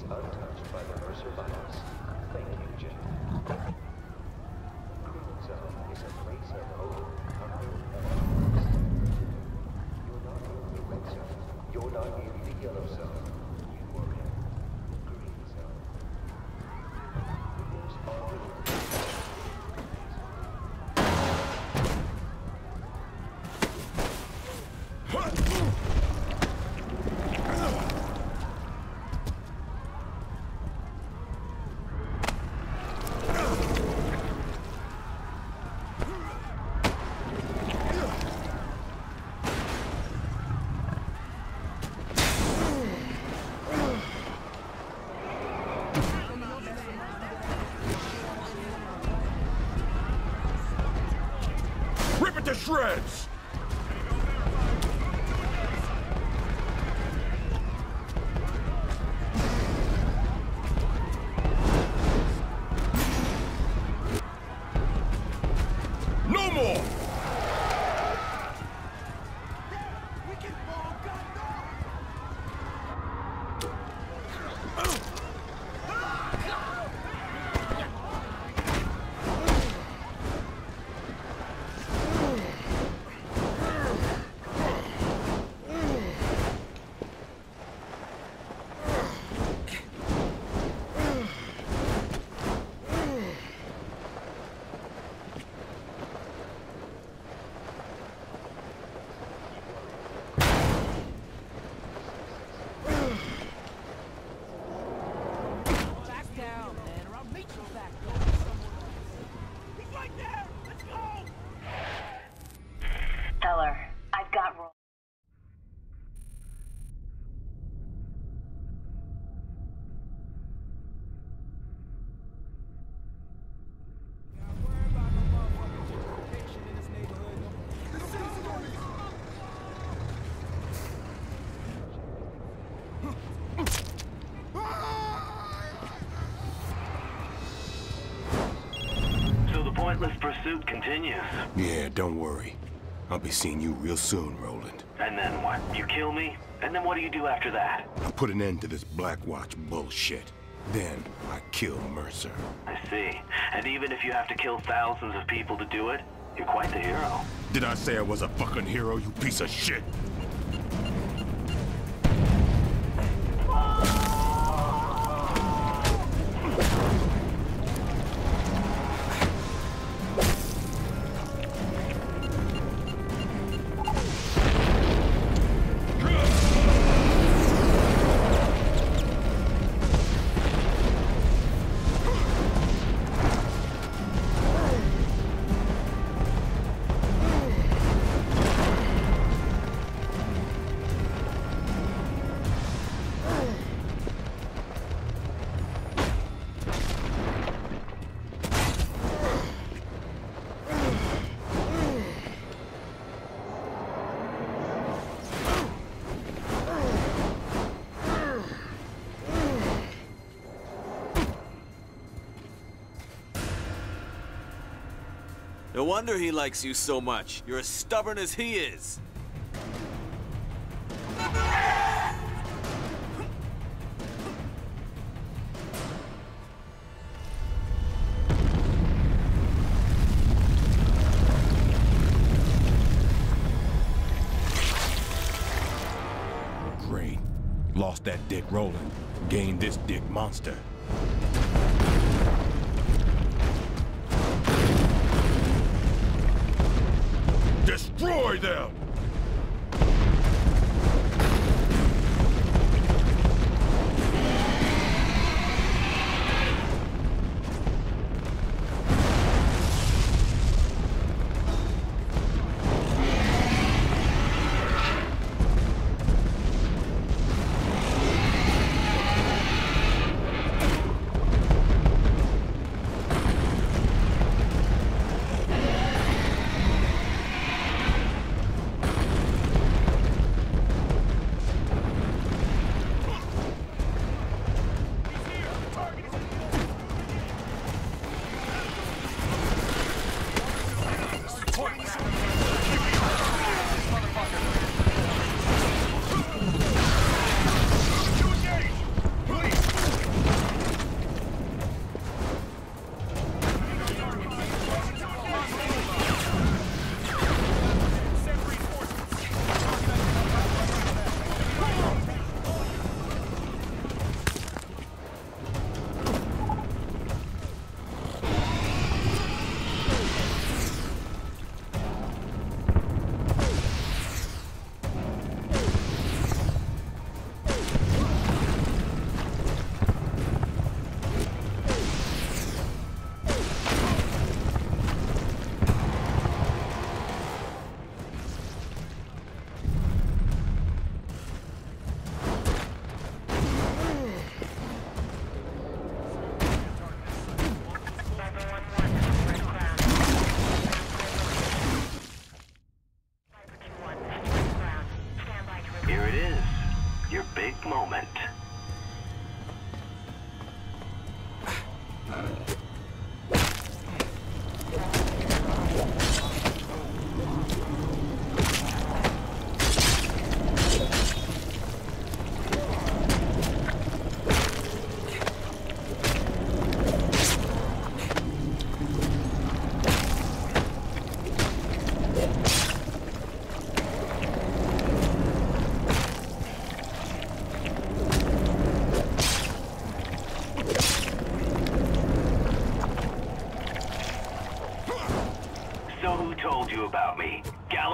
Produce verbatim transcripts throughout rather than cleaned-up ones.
untouched by the Mercer virus. Thank you, Jim. Green Zone is a place of hope, hunger, and peace. You're not in the red zone. You're not in the yellow zone. You are in the green zone. Winners are winners. To shreds! No more! Feller, I've got roll. So the pointless pursuit continues. Yeah, don't worry. I'll be seeing you real soon, Roland. And then what? You kill me? And then what do you do after that? I'll put an end to this Black Watch bullshit. Then I kill Mercer. I see. And even if you have to kill thousands of people to do it, you're quite the hero. Did I say I was a fucking hero, you piece of shit? No wonder he likes you so much. You're as stubborn as he is. Great. Lost that dick Roland. Gained this dick monster. Destroy them!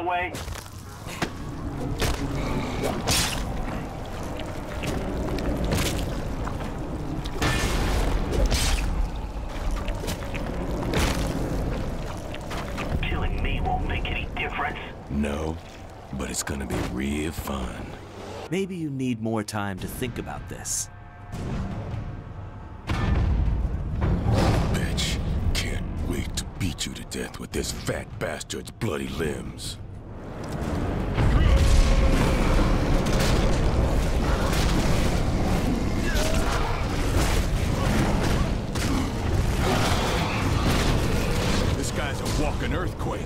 way? Killing me won't make any difference. No, but it's gonna be real fun. Maybe you need more time to think about this. Bitch, can't wait to beat you to death with this fat bastard's bloody limbs. This guy's a walking earthquake.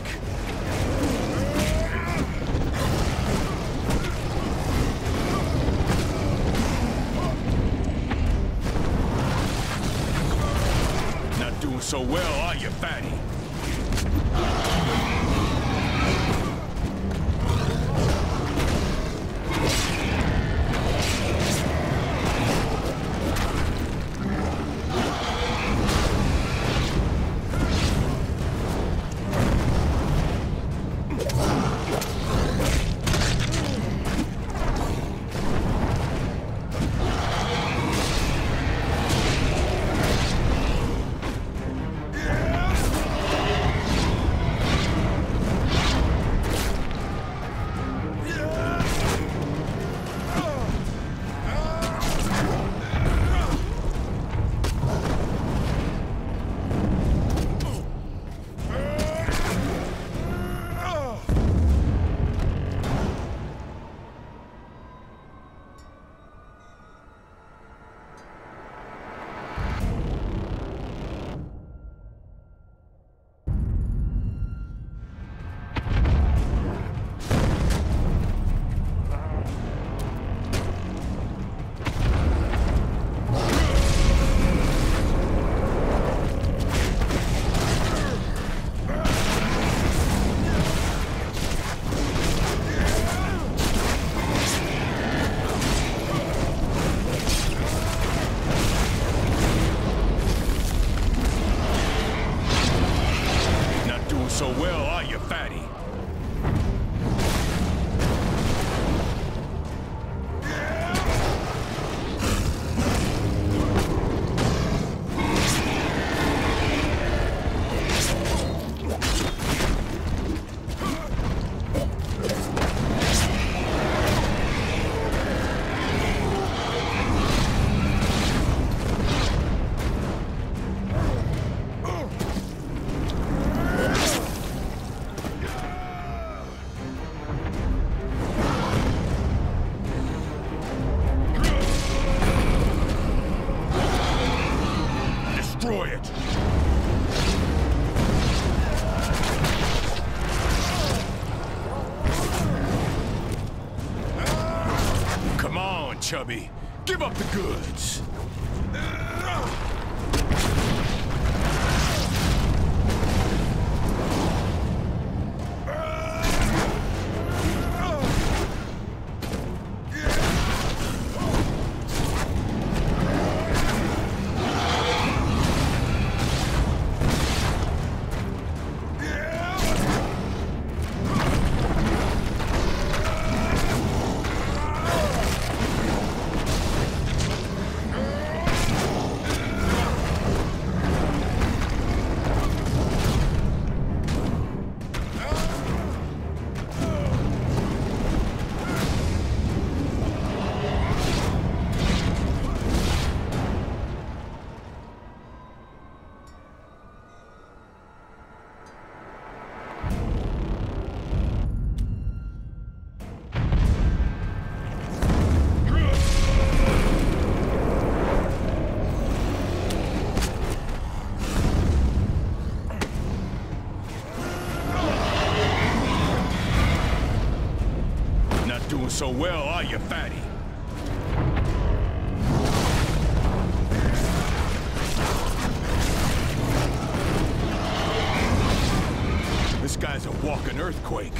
Not doing so well, are you, fatty? So well, are you, fatty? Destroy it! Come on, Chubby. Give up the goods. Doing so well, are you, fatty? This guy's a walking earthquake.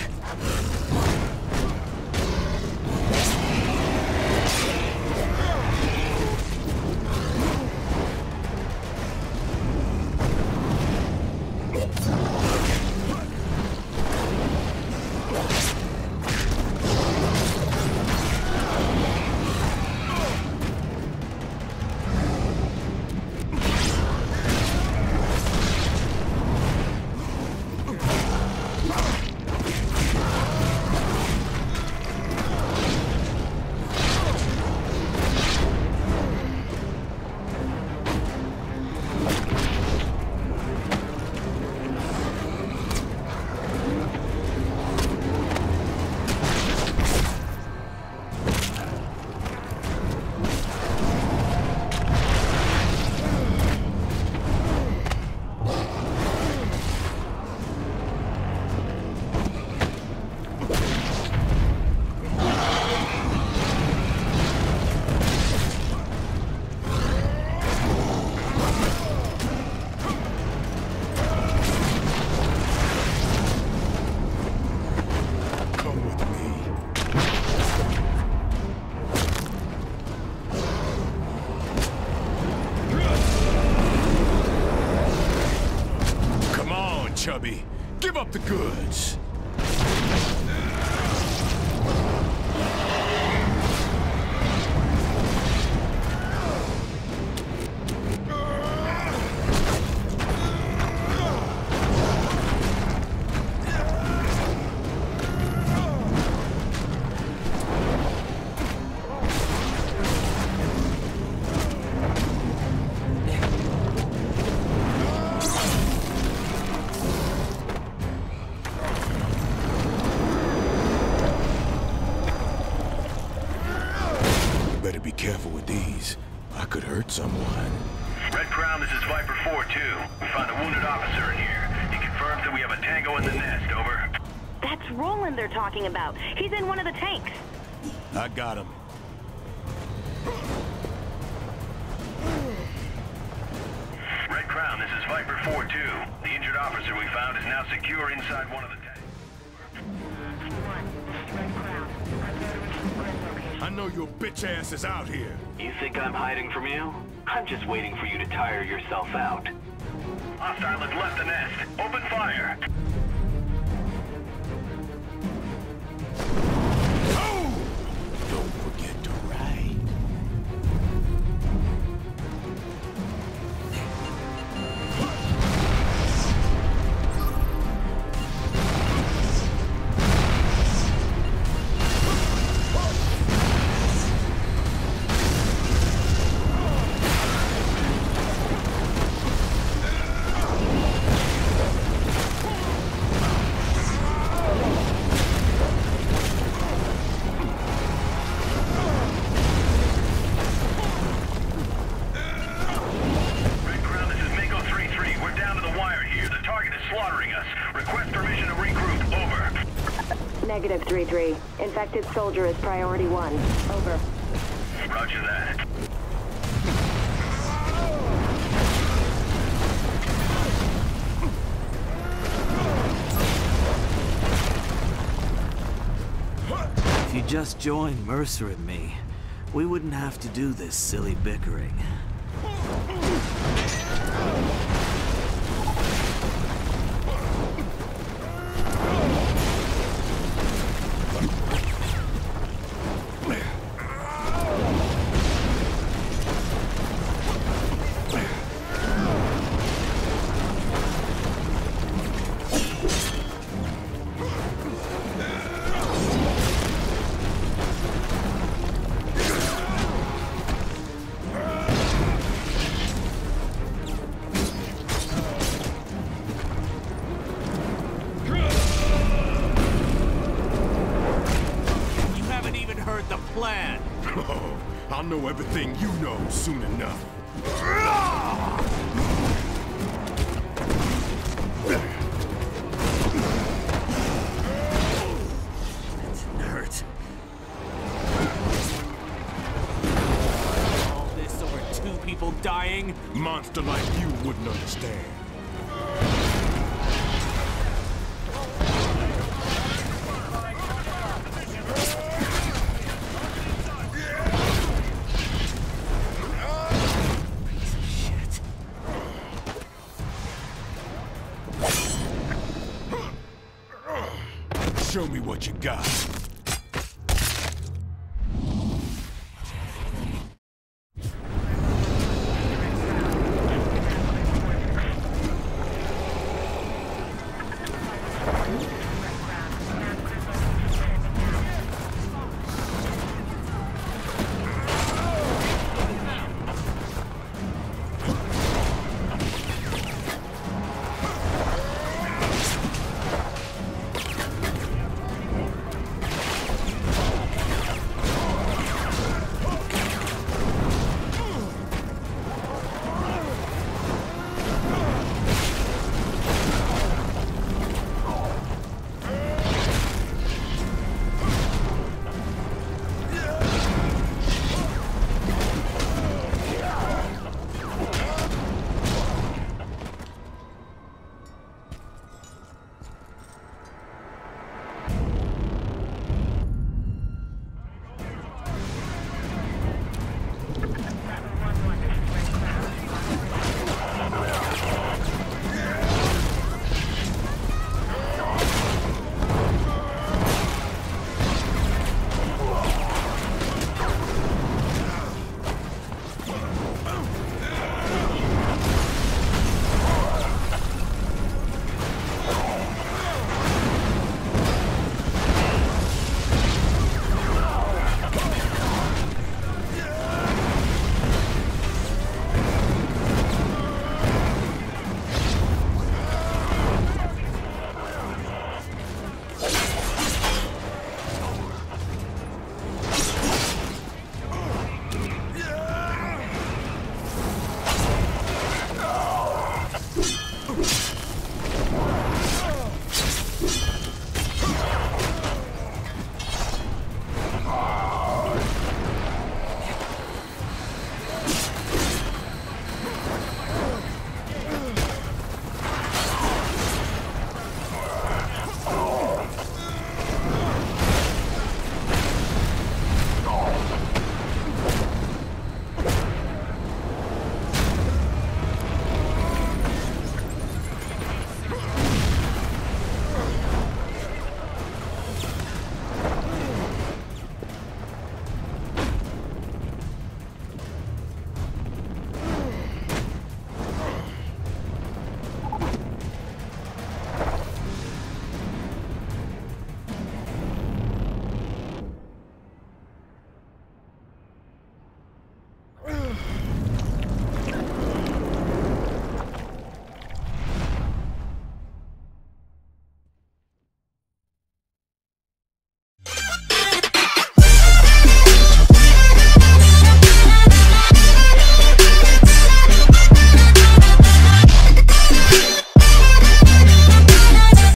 chubby. Give up the goods. Better be careful with these. I could hurt someone. Red Crown, this is Viper four two. We found a wounded officer in here. He confirms that we have a tango in the nest, over. That's Roland they're talking about. He's in one of the tanks. I got him. Red Crown, this is Viper four two. The injured officer we found is now secure inside one of the tanks. I know your bitch ass is out here. You think I'm hiding from you? I'm just waiting for you to tire yourself out. Hostile has left the nest. Open fire! Oh! Don't forget to ride. Negative three three. Infected soldier is priority one. Over. Roger that. If you just joined Mercer and me, we wouldn't have to do this silly bickering. Plan. Oh, I'll know everything you know soon enough. That hurt. All this over two people dying? Monster like you wouldn't understand. Show me what you got.